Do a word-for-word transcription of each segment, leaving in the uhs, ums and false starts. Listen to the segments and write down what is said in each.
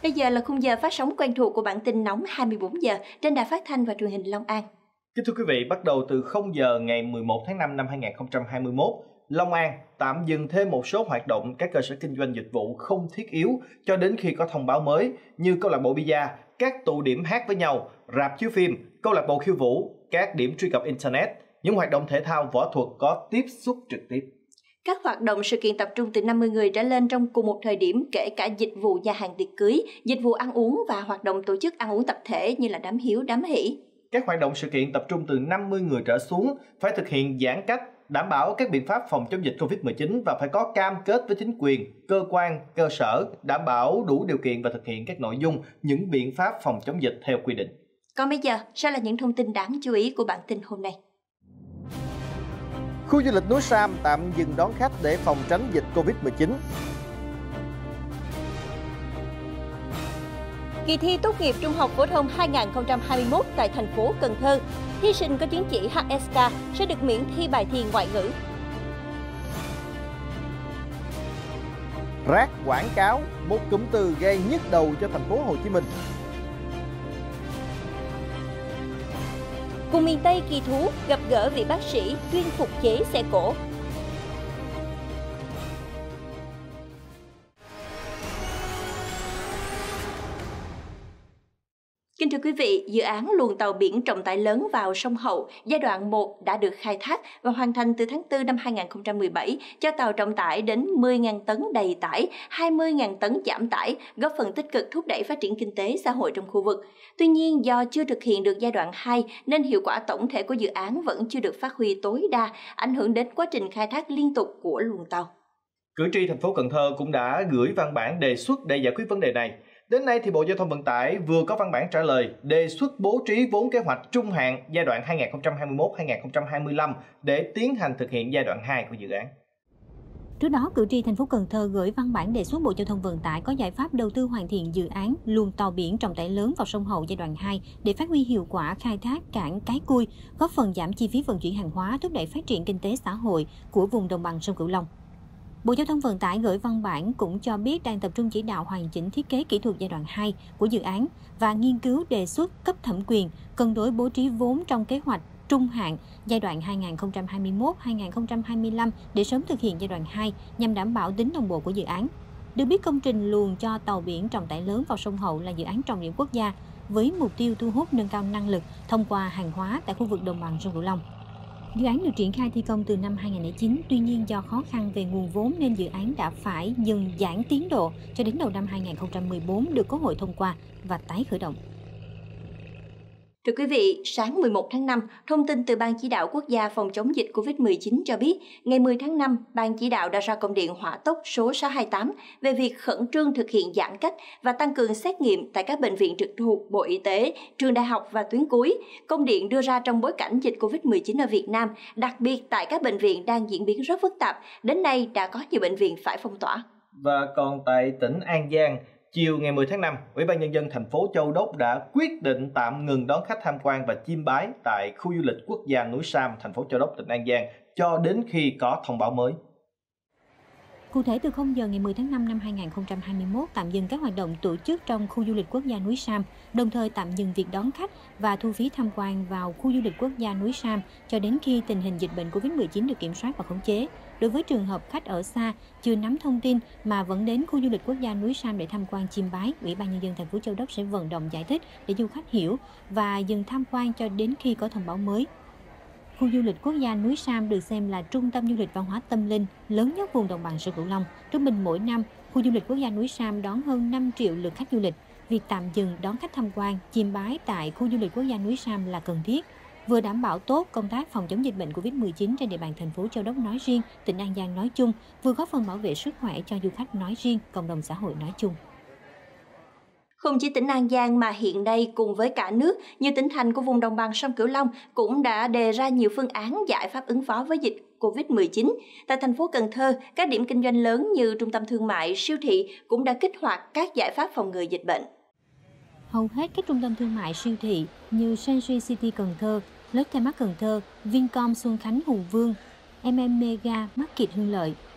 Bây giờ là khung giờ phát sóng quen thuộc của bản tin nóng hai mươi bốn giờ trên đài phát thanh và truyền hình Long An. Kính thưa quý vị, bắt đầu từ không giờ ngày mười một tháng năm năm hai nghìn không trăm hai mươi mốt, Long An tạm dừng thêm một số hoạt động các cơ sở kinh doanh dịch vụ không thiết yếu cho đến khi có thông báo mới, như câu lạc bộ bida, các tụ điểm hát với nhau, rạp chiếu phim, câu lạc bộ khiêu vũ, các điểm truy cập internet, những hoạt động thể thao võ thuật có tiếp xúc trực tiếp. Các hoạt động sự kiện tập trung từ năm mươi người trở lên trong cùng một thời điểm, kể cả dịch vụ nhà hàng tiệc cưới, dịch vụ ăn uống và hoạt động tổ chức ăn uống tập thể như là đám hiếu, đám hỷ. Các hoạt động sự kiện tập trung từ năm mươi người trở xuống phải thực hiện giãn cách, đảm bảo các biện pháp phòng chống dịch covid mười chín và phải có cam kết với chính quyền, cơ quan, cơ sở, đảm bảo đủ điều kiện và thực hiện các nội dung, những biện pháp phòng chống dịch theo quy định. Còn bây giờ, sẽ là những thông tin đáng chú ý của bản tin hôm nay. Khu du lịch núi Sam tạm dừng đón khách để phòng tránh dịch covid mười chín. Kỳ thi tốt nghiệp trung học phổ thông hai nghìn không trăm hai mươi mốt tại thành phố Cần Thơ, thí sinh có chứng chỉ hát ét ca sẽ được miễn thi bài thi ngoại ngữ. Rác quảng cáo, một cụm từ gây nhức đầu cho thành phố Hồ Chí Minh. Cùng miền Tây kỳ thú gặp gỡ vị bác sĩ chuyên phục chế xe cổ. Kính thưa quý vị, dự án luồng tàu biển trọng tải lớn vào sông Hậu giai đoạn một đã được khai thác và hoàn thành từ tháng tư năm hai nghìn không trăm mười bảy cho tàu trọng tải đến mười nghìn tấn đầy tải, hai mươi nghìn tấn giảm tải, góp phần tích cực thúc đẩy phát triển kinh tế xã hội trong khu vực. Tuy nhiên, do chưa thực hiện được giai đoạn hai nên hiệu quả tổng thể của dự án vẫn chưa được phát huy tối đa, ảnh hưởng đến quá trình khai thác liên tục của luồng tàu. Cử tri thành phố Cần Thơ cũng đã gửi văn bản đề xuất để giải quyết vấn đề này. Đến nay thì Bộ Giao thông Vận tải vừa có văn bản trả lời đề xuất bố trí vốn kế hoạch trung hạn giai đoạn hai nghìn không trăm hai mươi mốt đến hai nghìn không trăm hai mươi lăm để tiến hành thực hiện giai đoạn hai của dự án. Trước đó, cử tri thành phố Cần Thơ gửi văn bản đề xuất Bộ Giao thông Vận tải có giải pháp đầu tư hoàn thiện dự án luồng tàu biển trọng tải lớn vào sông Hậu giai đoạn hai để phát huy hiệu quả khai thác cảng Cái Cui, góp phần giảm chi phí vận chuyển hàng hóa, thúc đẩy phát triển kinh tế xã hội của vùng đồng bằng sông Cửu Long. Bộ Giao thông Vận tải gửi văn bản cũng cho biết đang tập trung chỉ đạo hoàn chỉnh thiết kế kỹ thuật giai đoạn hai của dự án và nghiên cứu đề xuất cấp thẩm quyền cân đối bố trí vốn trong kế hoạch trung hạn giai đoạn hai nghìn không trăm hai mươi mốt đến hai nghìn không trăm hai mươi lăm để sớm thực hiện giai đoạn hai nhằm đảm bảo tính đồng bộ của dự án. Được biết, công trình luồng cho tàu biển trọng tải lớn vào sông Hậu là dự án trọng điểm quốc gia với mục tiêu thu hút nâng cao năng lực thông qua hàng hóa tại khu vực đồng bằng sông Cửu Long. Dự án được triển khai thi công từ năm hai nghìn không trăm lẻ chín, tuy nhiên do khó khăn về nguồn vốn nên dự án đã phải dừng giãn tiến độ cho đến đầu năm hai nghìn không trăm mười bốn được Quốc hội thông qua và tái khởi động. Thưa quý vị, sáng mười một tháng năm, thông tin từ Ban Chỉ đạo Quốc gia phòng chống dịch covid mười chín cho biết, ngày mười tháng năm, Ban Chỉ đạo đã ra công điện hỏa tốc số sáu hai tám về việc khẩn trương thực hiện giãn cách và tăng cường xét nghiệm tại các bệnh viện trực thuộc Bộ Y tế, trường đại học và tuyến cuối. Công điện đưa ra trong bối cảnh dịch covid mười chín ở Việt Nam, đặc biệt tại các bệnh viện đang diễn biến rất phức tạp. Đến nay đã có nhiều bệnh viện phải phong tỏa. Và còn tại tỉnh An Giang, chiều ngày mười tháng năm, Ủy ban Nhân dân thành phố Châu Đốc đã quyết định tạm ngừng đón khách tham quan và chiêm bái tại khu du lịch quốc gia núi Sam, thành phố Châu Đốc, tỉnh An Giang cho đến khi có thông báo mới. Cụ thể, từ không giờ ngày mười tháng năm năm hai nghìn không trăm hai mươi mốt tạm dừng các hoạt động tổ chức trong khu du lịch quốc gia núi Sam, đồng thời tạm dừng việc đón khách và thu phí tham quan vào khu du lịch quốc gia núi Sam cho đến khi tình hình dịch bệnh covid mười chín được kiểm soát và khống chế. Đối với trường hợp khách ở xa chưa nắm thông tin mà vẫn đến khu du lịch quốc gia núi Sam để tham quan chiêm bái, Ủy ban Nhân dân thành phố Châu Đốc sẽ vận động giải thích để du khách hiểu và dừng tham quan cho đến khi có thông báo mới. Khu du lịch quốc gia núi Sam được xem là trung tâm du lịch văn hóa tâm linh lớn nhất vùng đồng bằng sông Cửu Long. Trung bình mỗi năm, khu du lịch quốc gia núi Sam đón hơn năm triệu lượt khách du lịch. Việc tạm dừng đón khách tham quan, chiêm bái tại khu du lịch quốc gia núi Sam là cần thiết, vừa đảm bảo tốt công tác phòng chống dịch bệnh covid mười chín trên địa bàn thành phố Châu Đốc nói riêng, tỉnh An Giang nói chung, vừa góp phần bảo vệ sức khỏe cho du khách nói riêng, cộng đồng xã hội nói chung. Không chỉ tỉnh An Giang mà hiện nay cùng với cả nước, nhiều tỉnh thành của vùng đồng bằng sông Cửu Long cũng đã đề ra nhiều phương án giải pháp ứng phó với dịch covid mười chín. Tại thành phố Cần Thơ, các điểm kinh doanh lớn như trung tâm thương mại, siêu thị cũng đã kích hoạt các giải pháp phòng ngừa dịch bệnh. Hầu hết các trung tâm thương mại siêu thị như Century City Cần Thơ, Lotte Mart Cần Thơ, Vincom Xuân Khánh Hùng Vương, em em Mega Market Hưng Lợi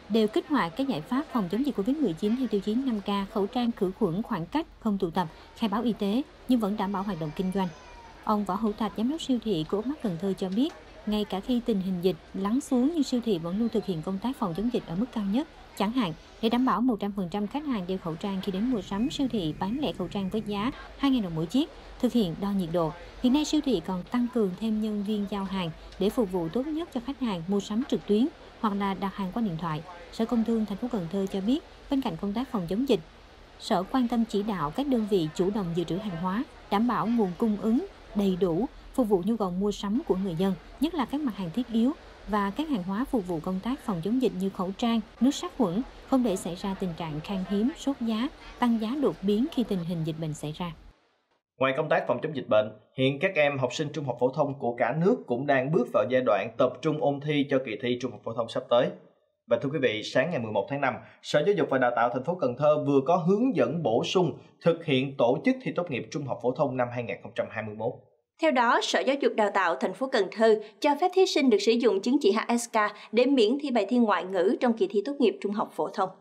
đều kích hoạt các giải pháp phòng chống dịch Covid mười chín theo tiêu chí năm K, khẩu trang, khử khuẩn, khoảng cách, không tụ tập, khai báo y tế nhưng vẫn đảm bảo hoạt động kinh doanh. Ông Võ Hữu Thạch, giám đốc siêu thị của Coopmart Cần Thơ cho biết, ngay cả khi tình hình dịch lắng xuống nhưng siêu thị vẫn luôn thực hiện công tác phòng chống dịch ở mức cao nhất. Chẳng hạn, để đảm bảo một trăm phần trăm khách hàng đeo khẩu trang khi đến mua sắm, siêu thị bán lẻ khẩu trang với giá hai nghìn đồng mỗi chiếc, thực hiện đo nhiệt độ. Hiện nay siêu thị còn tăng cường thêm nhân viên giao hàng để phục vụ tốt nhất cho khách hàng mua sắm trực tuyến hoặc là đặt hàng qua điện thoại. Sở Công Thương thành phố Cần Thơ cho biết, bên cạnh công tác phòng chống dịch, Sở quan tâm chỉ đạo các đơn vị chủ động dự trữ hàng hóa, đảm bảo nguồn cung ứng đầy đủ, phục vụ nhu cầu mua sắm của người dân, nhất là các mặt hàng thiết yếu và các hàng hóa phục vụ công tác phòng chống dịch như khẩu trang, nước sát khuẩn, không để xảy ra tình trạng khan hiếm, sốt giá, tăng giá đột biến khi tình hình dịch bệnh xảy ra. Ngoài công tác phòng chống dịch bệnh, hiện các em học sinh trung học phổ thông của cả nước cũng đang bước vào giai đoạn tập trung ôn thi cho kỳ thi trung học phổ thông sắp tới. Và thưa quý vị, sáng ngày mười một tháng năm, Sở Giáo dục và Đào tạo thành phố Cần Thơ vừa có hướng dẫn bổ sung thực hiện tổ chức thi tốt nghiệp trung học phổ thông năm hai nghìn không trăm hai mươi mốt. Theo đó, Sở Giáo dục Đào tạo thành phố Cần Thơ cho phép thí sinh được sử dụng chứng chỉ hát ét ca để miễn thi bài thi ngoại ngữ trong kỳ thi tốt nghiệp trung học phổ thông.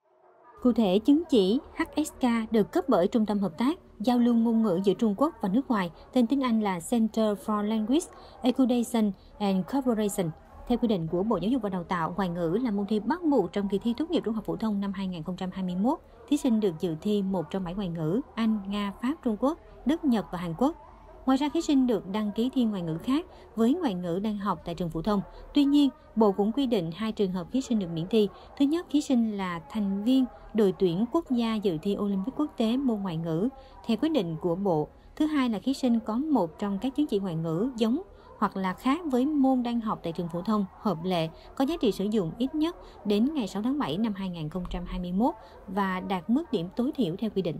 Cụ thể, chứng chỉ hát ét ca được cấp bởi Trung tâm Hợp tác Giao lưu ngôn ngữ giữa Trung Quốc và nước ngoài, tên tiếng Anh là Center for Language Education and Cooperation. Theo quy định của Bộ Giáo dục và Đào tạo, ngoại ngữ là môn thi bắt buộc trong kỳ thi tốt nghiệp trung học phổ thông năm hai nghìn không trăm hai mươi mốt. Thí sinh được dự thi một trong bảy ngoại ngữ Anh, Nga, Pháp, Trung Quốc, Đức, Nhật và Hàn Quốc. Ngoài ra, thí sinh được đăng ký thi ngoại ngữ khác với ngoại ngữ đang học tại trường phổ thông. Tuy nhiên, Bộ cũng quy định hai trường hợp thí sinh được miễn thi. Thứ nhất, thí sinh là thành viên đội tuyển quốc gia dự thi Olympic quốc tế môn ngoại ngữ theo quyết định của Bộ. Thứ hai là thí sinh có một trong các chứng chỉ ngoại ngữ giống hoặc là khác với môn đang học tại trường phổ thông hợp lệ, có giá trị sử dụng ít nhất đến ngày sáu tháng bảy năm hai nghìn không trăm hai mươi mốt và đạt mức điểm tối thiểu theo quy định.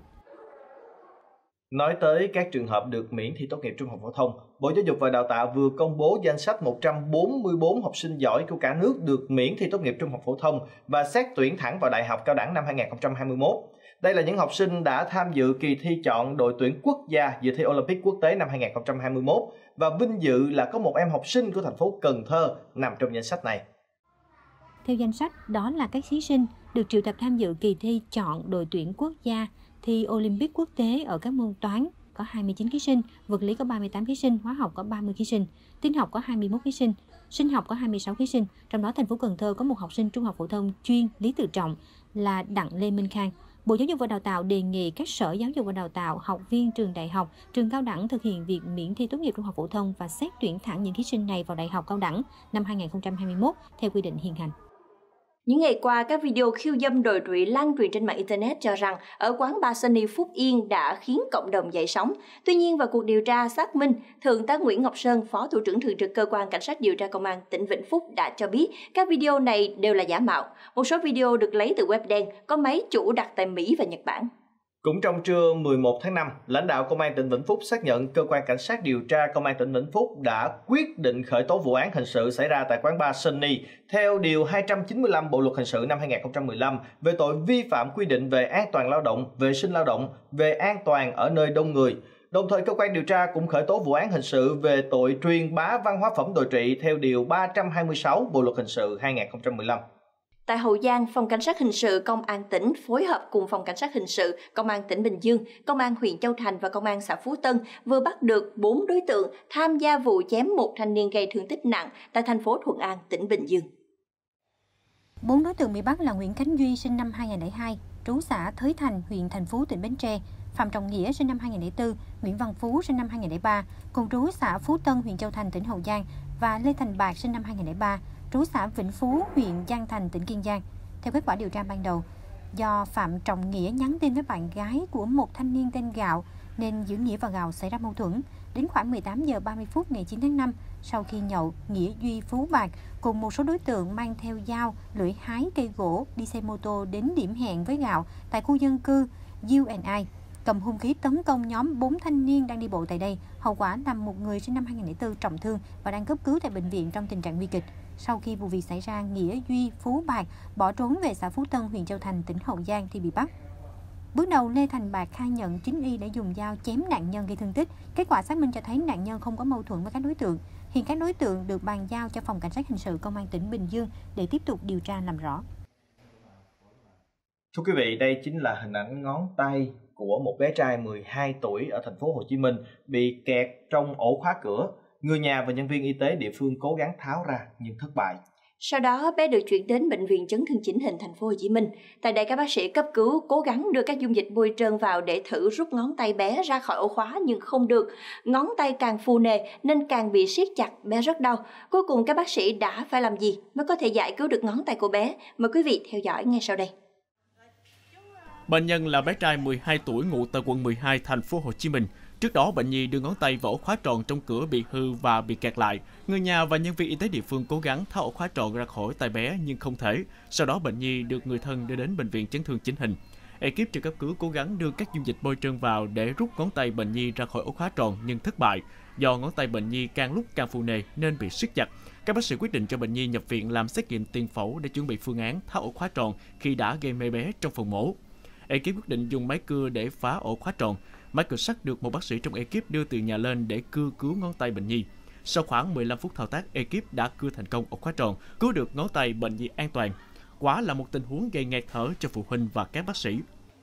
Nói tới các trường hợp được miễn thi tốt nghiệp trung học phổ thông, Bộ Giáo dục và Đào tạo vừa công bố danh sách một trăm bốn mươi tư học sinh giỏi của cả nước được miễn thi tốt nghiệp trung học phổ thông và xét tuyển thẳng vào đại học cao đẳng năm hai nghìn không trăm hai mươi mốt. Đây là những học sinh đã tham dự kỳ thi chọn đội tuyển quốc gia dự thi Olympic quốc tế năm hai nghìn không trăm hai mươi mốt và vinh dự là có một em học sinh của thành phố Cần Thơ nằm trong danh sách này. Theo danh sách, đó là các thí sinh được triệu tập tham dự kỳ thi chọn đội tuyển quốc gia thi Olympic quốc tế ở các môn toán có hai mươi chín thí sinh, vật lý có ba mươi tám thí sinh, hóa học có ba mươi thí sinh, tin học có hai mươi mốt thí sinh, sinh học có hai mươi sáu thí sinh. Trong đó, thành phố Cần Thơ có một học sinh trung học phổ thông chuyên Lý Tự Trọng là Đặng Lê Minh Khang. Bộ Giáo dục và Đào tạo đề nghị các sở giáo dục và đào tạo, học viên trường đại học, trường cao đẳng thực hiện việc miễn thi tốt nghiệp trung học phổ thông và xét tuyển thẳng những thí sinh này vào đại học cao đẳng năm hai nghìn không trăm hai mươi mốt theo quy định hiện hành. Những ngày qua, các video khiêu dâm đồi trụy lan truyền trên mạng Internet cho rằng ở quán bar Sunny Phúc Yên đã khiến cộng đồng dậy sóng. Tuy nhiên, vào cuộc điều tra xác minh, Thượng tá Nguyễn Ngọc Sơn, Phó Thủ trưởng Thường trực Cơ quan Cảnh sát điều tra Công an tỉnh Vĩnh Phúc đã cho biết các video này đều là giả mạo. Một số video được lấy từ web đen, có máy chủ đặt tại Mỹ và Nhật Bản. Cũng trong trưa mười một tháng năm, lãnh đạo Công an tỉnh Vĩnh Phúc xác nhận Cơ quan Cảnh sát điều tra Công an tỉnh Vĩnh Phúc đã quyết định khởi tố vụ án hình sự xảy ra tại quán bar Sunny theo Điều hai trăm chín mươi lăm Bộ Luật Hình sự năm hai nghìn không trăm mười lăm về tội vi phạm quy định về an toàn lao động, vệ sinh lao động, về an toàn ở nơi đông người. Đồng thời, cơ quan điều tra cũng khởi tố vụ án hình sự về tội truyền bá văn hóa phẩm đồi trụy theo Điều ba trăm hai mươi sáu Bộ Luật Hình sự hai nghìn không trăm mười lăm. Tại Hậu Giang, Phòng Cảnh sát Hình sự Công an tỉnh phối hợp cùng Phòng Cảnh sát Hình sự Công an tỉnh Bình Dương, Công an huyện Châu Thành và Công an xã Phú Tân vừa bắt được bốn đối tượng tham gia vụ chém một thanh niên gây thương tích nặng tại thành phố Thuận An, tỉnh Bình Dương. Bốn đối tượng bị bắt là Nguyễn Khánh Duy sinh năm hai nghìn không trăm lẻ hai, trú xã Thới Thành, huyện Thành Phú, tỉnh Bến Tre; Phạm Trọng Nghĩa sinh năm hai nghìn không trăm lẻ bốn, Nguyễn Văn Phú sinh năm hai nghìn không trăm lẻ ba, cùng trú xã Phú Tân, huyện Châu Thành, tỉnh Hậu Giang, và Lê Thành Bạc sinh năm hai nghìn không trăm lẻ ba, trú xã Vĩnh Phú, huyện Giang Thành, tỉnh Kiên Giang. Theo kết quả điều tra ban đầu, do Phạm Trọng Nghĩa nhắn tin với bạn gái của một thanh niên tên Gạo nên giữa Nghĩa và Gạo xảy ra mâu thuẫn. Đến khoảng mười tám giờ ba mươi phút ngày chín tháng năm, sau khi nhậu, Nghĩa, Duy, Phú, Bạc cùng một số đối tượng mang theo dao, lưỡi hái, cây gỗ đi xe mô tô đến điểm hẹn với Gạo tại khu dân cư U and I, cầm hung khí tấn công nhóm bốn thanh niên đang đi bộ tại đây. Hậu quả làm một người sinh năm hai nghìn không trăm lẻ bốn trọng thương và đang cấp cứu tại bệnh viện trong tình trạng nguy kịch. Sau khi vụ việc xảy ra, Nghĩa, Duy, Phú, Bạc bỏ trốn về xã Phú Tân, huyện Châu Thành, tỉnh Hậu Giang thì bị bắt. Bước đầu, Lê Thành Bạc khai nhận chính y đã dùng dao chém nạn nhân gây thương tích. Kết quả xác minh cho thấy nạn nhân không có mâu thuẫn với các đối tượng. Hiện các đối tượng được bàn giao cho Phòng Cảnh sát Hình sự Công an tỉnh Bình Dương để tiếp tục điều tra làm rõ. Thưa quý vị, đây chính là hình ảnh ngón tay của một bé trai mười hai tuổi ở thành phố Hồ Chí Minh bị kẹt trong ổ khóa cửa. Người nhà và nhân viên y tế địa phương cố gắng tháo ra nhưng thất bại. Sau đó, bé được chuyển đến bệnh viện chấn thương chỉnh hình thành phố Hồ Chí Minh. Tại đây, các bác sĩ cấp cứu cố gắng đưa các dung dịch bôi trơn vào để thử rút ngón tay bé ra khỏi ổ khóa nhưng không được. Ngón tay càng phù nề nên càng bị siết chặt, bé rất đau. Cuối cùng các bác sĩ đã phải làm gì mới có thể giải cứu được ngón tay của bé? Mời quý vị theo dõi ngay sau đây. Bệnh nhân là bé trai mười hai tuổi ngụ tại quận mười hai, thành phố Hồ Chí Minh. Trước đó, bệnh nhi đưa ngón tay vào ổ khóa tròn trong cửa bị hư và bị kẹt lại. Người nhà và nhân viên y tế địa phương cố gắng tháo ổ khóa tròn ra khỏi tay bé nhưng không thể. Sau đó, bệnh nhi được người thân đưa đến bệnh viện chấn thương chỉnh hình. Ekip trực cấp cứu cố gắng đưa các dung dịch bôi trơn vào để rút ngón tay bệnh nhi ra khỏi ổ khóa tròn nhưng thất bại. Do ngón tay bệnh nhi càng lúc càng phù nề nên bị siết chặt. Các bác sĩ quyết định cho bệnh nhi nhập viện làm xét nghiệm tiền phẫu để chuẩn bị phương án tháo ổ khóa tròn khi đã gây mê bé trong phòng mổ. Ekip quyết định dùng máy cưa để phá ổ khóa tròn. Máy cưa sắt được một bác sĩ trong ekip đưa từ nhà lên để cưa cứu ngón tay bệnh nhi. Sau khoảng mười lăm phút thao tác, ekip đã cưa thành công ổ khóa tròn, cứu được ngón tay bệnh nhi an toàn. Quả là một tình huống gây nghẹt thở cho phụ huynh và các bác sĩ.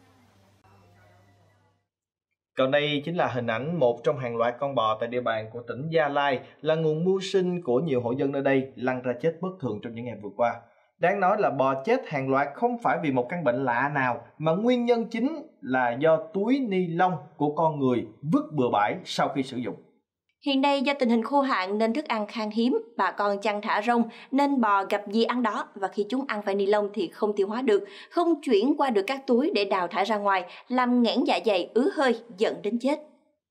Còn đây chính là hình ảnh một trong hàng loạt con bò tại địa bàn của tỉnh Gia Lai, là nguồn mưu sinh của nhiều hộ dân nơi đây lăn ra chết bất thường trong những ngày vừa qua. Đáng nói là bò chết hàng loạt không phải vì một căn bệnh lạ nào, mà nguyên nhân chính là do túi ni lông của con người vứt bừa bãi sau khi sử dụng. Hiện nay do tình hình khô hạn nên thức ăn khan hiếm, bà con chăn thả rông nên bò gặp gì ăn đó, và khi chúng ăn phải ni lông thì không tiêu hóa được, không chuyển qua được các túi để đào thải ra ngoài, làm nghẽn dạ dày, ứ hơi, dẫn đến chết.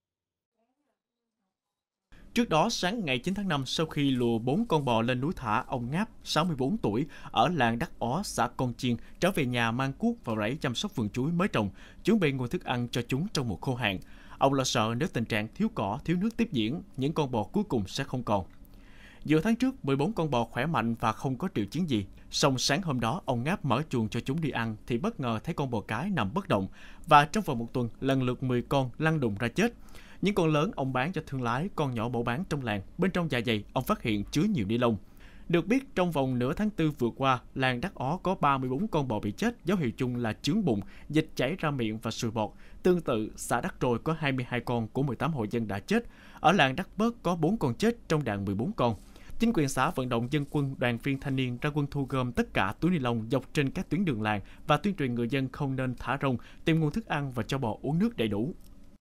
Trước đó, sáng ngày chín tháng năm, sau khi lùa bốn con bò lên núi thả, ông Ngáp, sáu mươi bốn tuổi, ở làng Đắc Ó, xã Con Chiên, trở về nhà mang cuốc vào rẫy chăm sóc vườn chuối mới trồng, chuẩn bị nguồn thức ăn cho chúng trong mùa khô hạn. Ông lo sợ nếu tình trạng thiếu cỏ, thiếu nước tiếp diễn, những con bò cuối cùng sẽ không còn. Giữa tháng trước, mười bốn con bò khỏe mạnh và không có triệu chứng gì. Song sáng hôm đó, ông Ngáp mở chuồng cho chúng đi ăn thì bất ngờ thấy con bò cái nằm bất động, và trong vòng một tuần, lần lượt mười con lăn đùng ra chết. Những con lớn ông bán cho thương lái, con nhỏ bổ bán trong làng. Bên trong dạ dày, ông phát hiện chứa nhiều ni lông. Được biết, trong vòng nửa tháng tư vừa qua, làng Đắc Ó có ba mươi bốn con bò bị chết, dấu hiệu chung là chướng bụng, dịch chảy ra miệng và sùi bọt. Tương tự, xã Đắc Trồi có hai mươi hai con của mười tám hộ dân đã chết. Ở làng Đắc Bớt có bốn con chết trong đàn mười bốn con. Chính quyền xã vận động dân quân, đoàn viên thanh niên ra quân thu gom tất cả túi ni lông dọc trên các tuyến đường làng và tuyên truyền người dân không nên thả rông, tìm nguồn thức ăn và cho bò uống nước đầy đủ.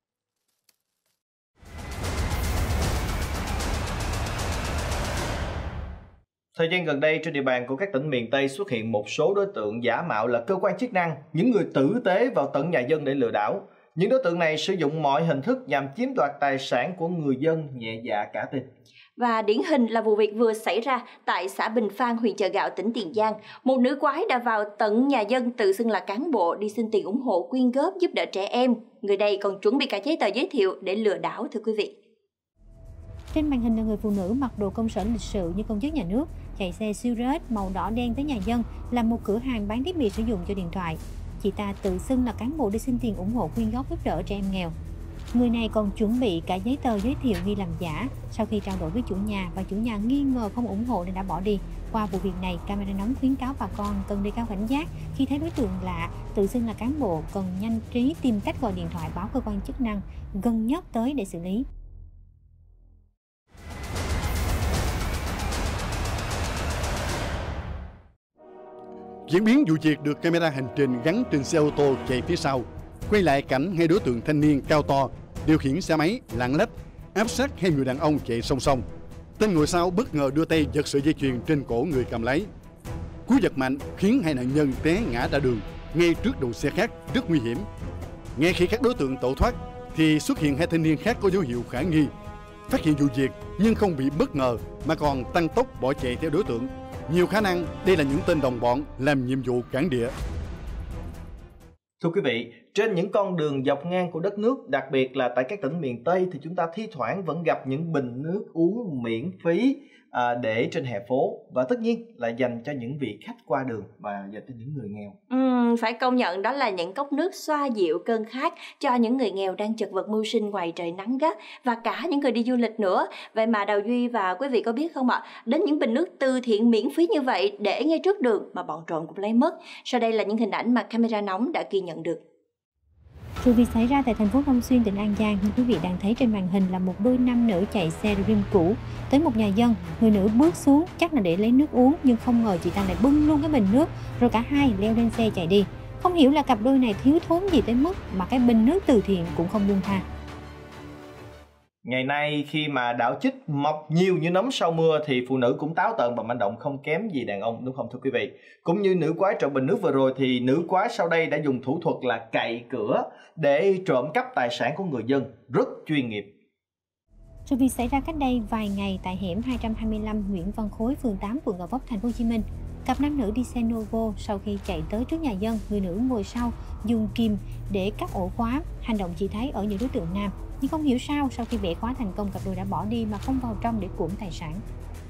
Thời gian gần đây, trên địa bàn của các tỉnh miền Tây xuất hiện một số đối tượng giả mạo là cơ quan chức năng, những người tử tế vào tận nhà dân để lừa đảo. Những đối tượng này sử dụng mọi hình thức nhằm chiếm đoạt tài sản của người dân nhẹ dạ cả tin. Và điển hình là vụ việc vừa xảy ra tại xã Bình Phan, huyện Chợ Gạo, tỉnh Tiền Giang. Một nữ quái đã vào tận nhà dân tự xưng là cán bộ đi xin tiền ủng hộ quyên góp giúp đỡ trẻ em. Người đây còn chuẩn bị cả giấy tờ giới thiệu để lừa đảo, thưa quý vị. Trên màn hình là người phụ nữ mặc đồ công sở lịch sự như công chức nhà nước, chạy xe siêu rết màu đỏ đen tới nhà dân, làm một cửa hàng bán thiết bị sử dụng cho điện thoại. Chị ta tự xưng là cán bộ đi xin tiền ủng hộ quyên góp giúp đỡ trẻ em nghèo. Người này còn chuẩn bị cả giấy tờ giới thiệu nghi làm giả. Sau khi trao đổi với chủ nhà và chủ nhà nghi ngờ không ủng hộ nên đã bỏ đi. Qua vụ việc này, camera nóng khuyến cáo bà con cần đề cao cảnh giác khi thấy đối tượng lạ tự xưng là cán bộ, cần nhanh trí tìm cách gọi điện thoại báo cơ quan chức năng gần nhất tới để xử lý. Diễn biến vụ việc được camera hành trình gắn trên xe ô tô chạy phía sau, quay lại cảnh hai đối tượng thanh niên cao to điều khiển xe máy lạng lách áp sát hai người đàn ông chạy song song. Tên ngồi sau bất ngờ đưa tay giật sợi dây chuyền trên cổ người cầm lái. Cú giật mạnh khiến hai nạn nhân té ngã ra đường ngay trước đầu xe khác, rất nguy hiểm. Ngay khi các đối tượng tẩu thoát thì xuất hiện hai thanh niên khác có dấu hiệu khả nghi. Phát hiện vụ việc nhưng không bị bất ngờ mà còn tăng tốc bỏ chạy theo đối tượng. Nhiều khả năng đây là những tên đồng bọn làm nhiệm vụ cản địa. Thưa quý vị, Trên những con đường dọc ngang của đất nước, đặc biệt là tại các tỉnh miền Tây, thì chúng ta thi thoảng vẫn gặp những bình nước uống miễn phí à, để trên hè phố, và tất nhiên là dành cho những vị khách qua đường và dành cho những người nghèo. Uhm, phải công nhận đó là những cốc nước xoa dịu cơn khát cho những người nghèo đang chật vật mưu sinh ngoài trời nắng gắt, và cả những người đi du lịch nữa. Vậy mà Đào Duy và quý vị có biết không ạ, đến những bình nước từ thiện miễn phí như vậy để ngay trước đường mà bọn trộm cũng lấy mất. Sau đây là những hình ảnh mà camera nóng đã ghi nhận được. Sự việc xảy ra tại thành phố Long Xuyên, tỉnh An Giang. Như quý vị đang thấy trên màn hình là một đôi nam nữ chạy xe rim cũ tới một nhà dân. Người nữ bước xuống chắc là để lấy nước uống, nhưng không ngờ chị ta lại bưng luôn cái bình nước, rồi cả hai leo lên xe chạy đi. Không hiểu là cặp đôi này thiếu thốn gì tới mức mà cái bình nước từ thiện cũng không buông tha. Ngày nay khi mà đảo chích mọc nhiều như nấm sau mưa thì phụ nữ cũng táo tợn và manh động không kém gì đàn ông, đúng không thưa quý vị? Cũng như nữ quái trộm bình nước vừa rồi thì nữ quái sau đây đã dùng thủ thuật là cậy cửa để trộm cắp tài sản của người dân, rất chuyên nghiệp. Sự việc xảy ra cách đây vài ngày tại hẻm hai trăm hai mươi lăm Nguyễn Văn Khối, phường tám, quận Gò Vấp, thành phố Hồ Chí Minh. Cặp nam nữ đi xe Novo, sau khi chạy tới trước nhà dân, người nữ ngồi sau dùng kìm để cắt ổ khóa. Hành động chỉ thấy ở những đối tượng nam, nhưng không hiểu sao sau khi bẻ khóa thành công, cặp đôi đã bỏ đi mà không vào trong để cuỗm tài sản.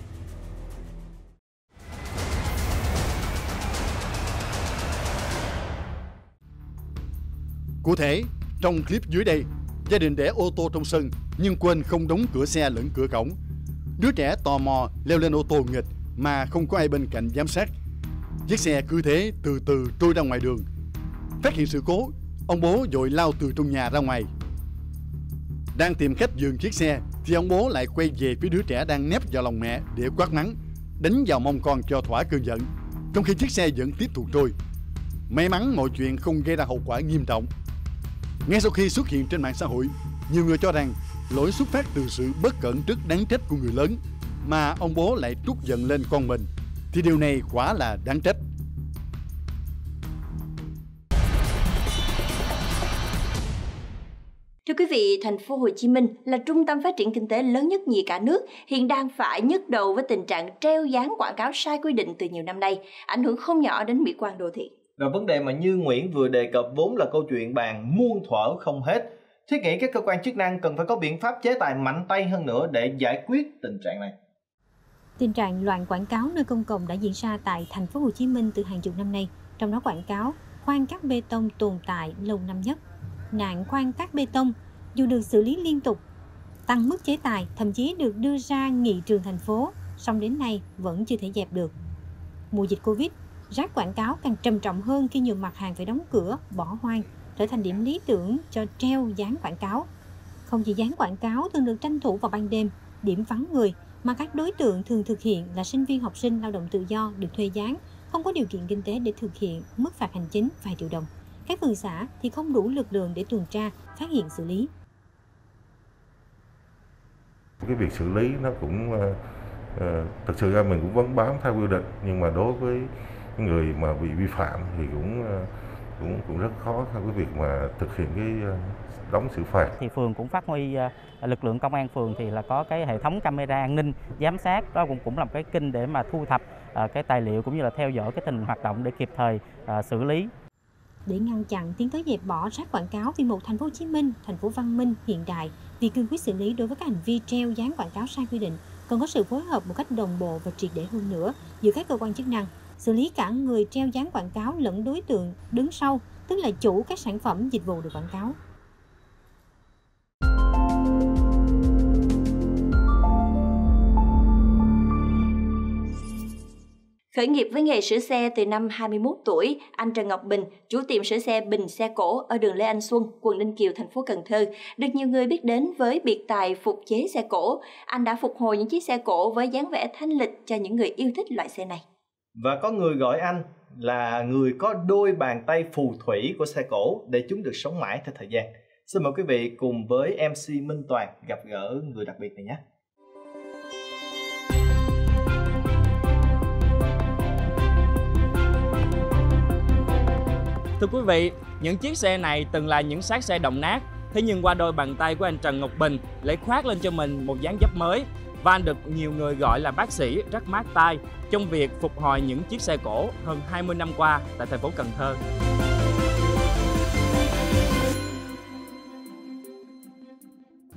Cụ thể, trong clip dưới đây, gia đình để ô tô trong sân nhưng quên không đóng cửa xe lẫn cửa cổng. Đứa trẻ tò mò leo lên ô tô nghịch mà không có ai bên cạnh giám sát. Chiếc xe cứ thế từ từ trôi ra ngoài đường. Phát hiện sự cố, ông bố vội lao từ trong nhà ra ngoài. Đang tìm cách dừng chiếc xe thì ông bố lại quay về phía đứa trẻ đang nép vào lòng mẹ để quát mắng, đánh vào mông con cho thỏa cơn giận, trong khi chiếc xe vẫn tiếp tục trôi. May mắn mọi chuyện không gây ra hậu quả nghiêm trọng. Ngay sau khi xuất hiện trên mạng xã hội, nhiều người cho rằng lỗi xuất phát từ sự bất cẩn trước đáng trách của người lớn, mà ông bố lại trút giận lên con mình, thì điều này quả là đáng trách. Thưa quý vị, thành phố Hồ Chí Minh là trung tâm phát triển kinh tế lớn nhất nhì cả nước, hiện đang phải nhức đầu với tình trạng treo dán quảng cáo sai quy định từ nhiều năm nay, ảnh hưởng không nhỏ đến mỹ quan đô thị. Và vấn đề mà Như Nguyễn vừa đề cập vốn là câu chuyện bàn muôn thuở không hết. Thiết nghĩ các cơ quan chức năng cần phải có biện pháp chế tài mạnh tay hơn nữa để giải quyết tình trạng này. Tình trạng loạn quảng cáo nơi công cộng đã diễn ra tại thành phố Hồ Chí Minh từ hàng chục năm nay, trong đó quảng cáo khoan cắt bê tông tồn tại lâu năm nhất. Nạn khoan cắt bê tông dù được xử lý liên tục, tăng mức chế tài, thậm chí được đưa ra nghị trường thành phố, song đến nay vẫn chưa thể dẹp được. Mùa dịch Covid, rác quảng cáo càng trầm trọng hơn khi nhiều mặt hàng phải đóng cửa, bỏ hoang, trở thành điểm lý tưởng cho treo dán quảng cáo. Không chỉ dán quảng cáo thường được tranh thủ vào ban đêm, điểm vắng người, mà các đối tượng thường thực hiện là sinh viên, học sinh, lao động tự do được thuê dán, không có điều kiện kinh tế để thực hiện, mức phạt hành chính vài triệu đồng. Các phường xã thì không đủ lực lượng để tuần tra, phát hiện, xử lý. Cái việc xử lý nó cũng uh, uh, thực sự ra mình cũng vẫn bám theo quy định, nhưng mà đối với người mà bị vi phạm thì cũng uh, cũng cũng rất khó trong cái việc mà thực hiện cái uh, đóng xử phạt. Thì phường cũng phát huy uh, lực lượng công an phường thì là có cái hệ thống camera an ninh giám sát, đó cũng cũng làm cái kênh để mà thu thập uh, cái tài liệu cũng như là theo dõi cái tình hình hoạt động để kịp thời uh, xử lý. Để ngăn chặn tiến tới dẹp bỏ rác quảng cáo vì một thành phố Hồ Chí Minh, thành phố văn minh, hiện đại, việc cương quyết xử lý đối với các hành vi treo dán quảng cáo sai quy định cần có sự phối hợp một cách đồng bộ và triệt để hơn nữa giữa các cơ quan chức năng, xử lý cả người treo dán quảng cáo lẫn đối tượng đứng sau, tức là chủ các sản phẩm dịch vụ được quảng cáo. Khởi nghiệp với nghề sửa xe từ năm hai mươi mốt tuổi, anh Trần Ngọc Bình, chủ tiệm sửa xe Bình Xe Cổ ở đường Lê Anh Xuân, quận Ninh Kiều, thành phố Cần Thơ, được nhiều người biết đến với biệt tài phục chế xe cổ. Anh đã phục hồi những chiếc xe cổ với dáng vẻ thanh lịch cho những người yêu thích loại xe này. Và có người gọi anh là người có đôi bàn tay phù thủy của xe cổ để chúng được sống mãi theo thời gian. Xin mời quý vị cùng với em xê Minh Toàn gặp gỡ người đặc biệt này nhé. Thưa quý vị, những chiếc xe này từng là những xác xe đồng nát, thế nhưng qua đôi bàn tay của anh Trần Ngọc Bình lại khoác lên cho mình một dáng dấp mới, và anh được nhiều người gọi là bác sĩ rất mát tay trong việc phục hồi những chiếc xe cổ hơn hai mươi năm qua tại thành phố Cần Thơ.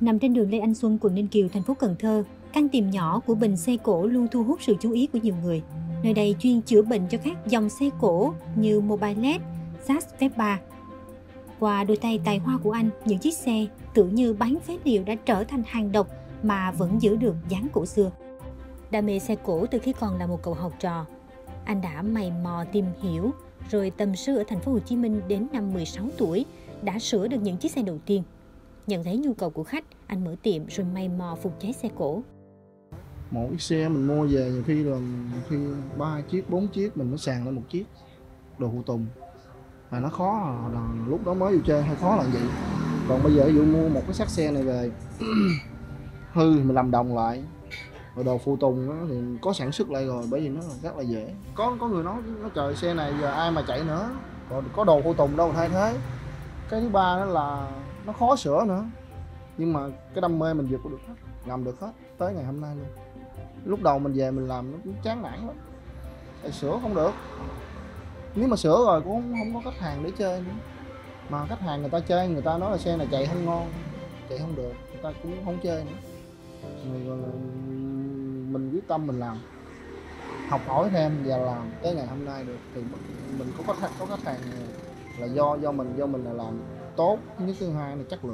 Nằm trên đường Lê Anh Xuân, quận Ninh Kiều, thành phố Cần Thơ, căn tiệm nhỏ của Bình xe cổ luôn thu hút sự chú ý của nhiều người. Nơi đây chuyên chữa bệnh cho các dòng xe cổ như Mobilet, Sass Vespa. Qua đôi tay tài hoa của anh, những chiếc xe tưởng như bán phế liệu đã trở thành hàng độc mà vẫn giữ được dáng cổ xưa. Đam mê xe cổ từ khi còn là một cậu học trò, anh đã mày mò tìm hiểu, rồi tầm sư ở thành phố Hồ Chí Minh đến năm mười sáu tuổi đã sửa được những chiếc xe đầu tiên. Nhận thấy nhu cầu của khách, anh mở tiệm rồi mày mò phục chế xe cổ. Một chiếc xe mình mua về nhiều khi là nhiều khi ba chiếc, bốn chiếc mình mới sàn lên một chiếc đồ phụ tùng. Mà nó khó là lúc đó mới vô chơi hay khó là vậy. Còn bây giờ ví dụ mua một cái xác xe này về hư thì mình làm đồng lại. Rồi đồ phụ tùng đó thì có sản xuất lại rồi, bởi vì nó rất là dễ. Có có người nói nó trời xe này giờ ai mà chạy nữa. Còn có đồ phụ tùng đâu mà thay thế. Cái thứ ba đó là nó khó sửa nữa. Nhưng mà cái đam mê mình vượt được hết, làm được hết tới ngày hôm nay luôn. Lúc đầu mình về mình làm nó cũng chán nản lắm. Tại sửa không được. Nếu mà sửa rồi cũng không, không có khách hàng để chơi nữa. Mà khách hàng người ta chơi, người ta nói là xe này chạy không ngon, chạy không được, người ta cũng không chơi nữa. Rồi mình quyết tâm mình làm, học hỏi thêm và làm tới ngày hôm nay được thì mình có có khách có khách hàng là do do mình do mình là làm tốt. Thứ nhất, thứ hai là chất lượng.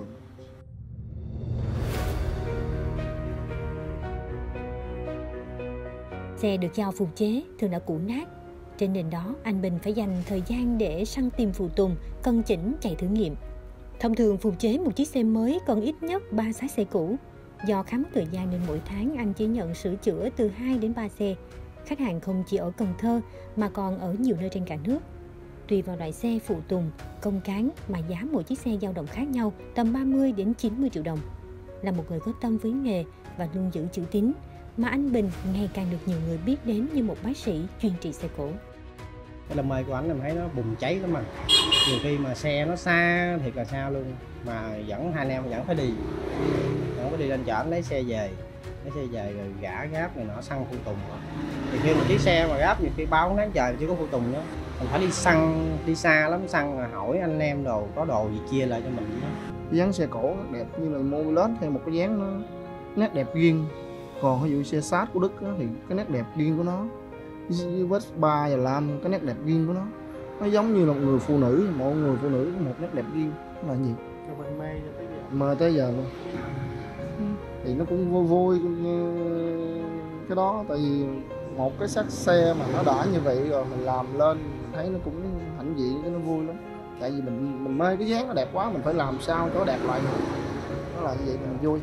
Xe được giao phục chế thường đã cũ nát. Trên nền đó, anh Bình phải dành thời gian để săn tìm phụ tùng, cân chỉnh chạy thử nghiệm. Thông thường phục chế một chiếc xe mới cần ít nhất ba xác xe cũ. Do khá mất thời gian nên mỗi tháng anh chỉ nhận sửa chữa từ hai đến ba xe. Khách hàng không chỉ ở Cần Thơ mà còn ở nhiều nơi trên cả nước. Tùy vào loại xe, phụ tùng, công cán mà giá mỗi chiếc xe dao động khác nhau, tầm ba mươi đến chín mươi triệu đồng. Là một người có tâm với nghề và luôn giữ chữ tín, mà anh Bình ngày càng được nhiều người biết đến như một bác sĩ chuyên trị xe cổ. Cái đam mê của anh em thấy nó bùng cháy lắm mà. Nhiều khi mà xe nó xa thiệt là xa luôn, mà vẫn hai anh em vẫn phải đi. Vẫn phải đi lên chợ anh lấy xe về. Lấy xe về rồi gã gáp này nọ xăng phụ tùng. Thì khi một chiếc xe mà gáp nhiều khi bao tháng trời chưa có phụ tùng nữa. Mình phải đi xăng, đi xa lắm xăng rồi hỏi anh em đồ, có đồ gì chia lại cho mình đó. Cái dáng xe cổ đẹp như là Mobilet hay một cái dáng nó nét đẹp riêng. Còn ví dụ xe Sass của Đức đó, thì cái nét đẹp riêng của nó. Vespa và Lam cái nét đẹp riêng của nó. Nó giống như là một người phụ nữ, mỗi người phụ nữ có một nét đẹp riêng. Đó là gì? Mình mê tới giờ. Mê tới giờ luôn. Thì nó cũng vui vui cái đó, tại vì một cái xác xe mà nó đã như vậy rồi mình làm lên mình thấy nó cũng hãnh diện, cái nó vui lắm. Tại vì mình mình mê cái dáng nó đẹp quá, mình phải làm sao cho nó đẹp lại nữa. Nó là như vậy mình vui.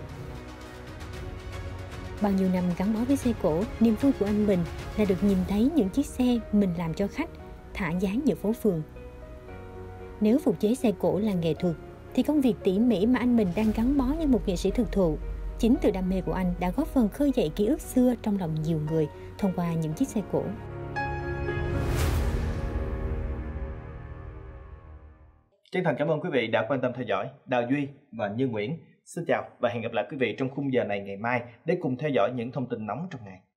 Bao nhiêu năm gắn bó với xe cổ, niềm vui của anh Bình là được nhìn thấy những chiếc xe mình làm cho khách thả dáng giữa phố phường. Nếu phục chế xe cổ là nghệ thuật, thì công việc tỉ mỉ mà anh Bình đang gắn bó như một nghệ sĩ thực thụ. Chính từ đam mê của anh đã góp phần khơi dậy ký ức xưa trong lòng nhiều người thông qua những chiếc xe cổ. Chân thành cảm ơn quý vị đã quan tâm theo dõi. Đào Duy và Như Nguyễn xin chào và hẹn gặp lại quý vị trong khung giờ này ngày mai để cùng theo dõi những thông tin nóng trong ngày.